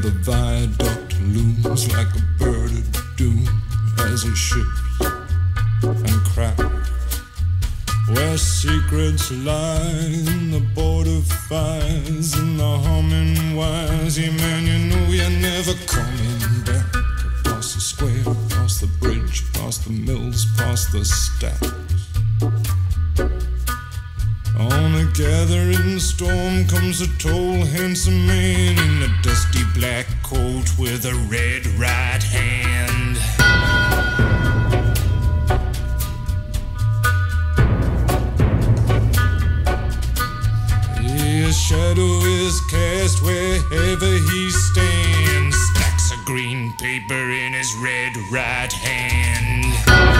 the viaduct looms like a bird of doom as it ships and cracks. Where secrets lie in the border fires and the humming wires. Yeah, man, you know you're never coming back. Past the square, past the bridge, past the mills, past the stacks. On a gathering storm comes a tall, handsome man in a dusty black coat with a red right hand. His shadow is cast wherever he stands. Stacks of green paper in his red right hand.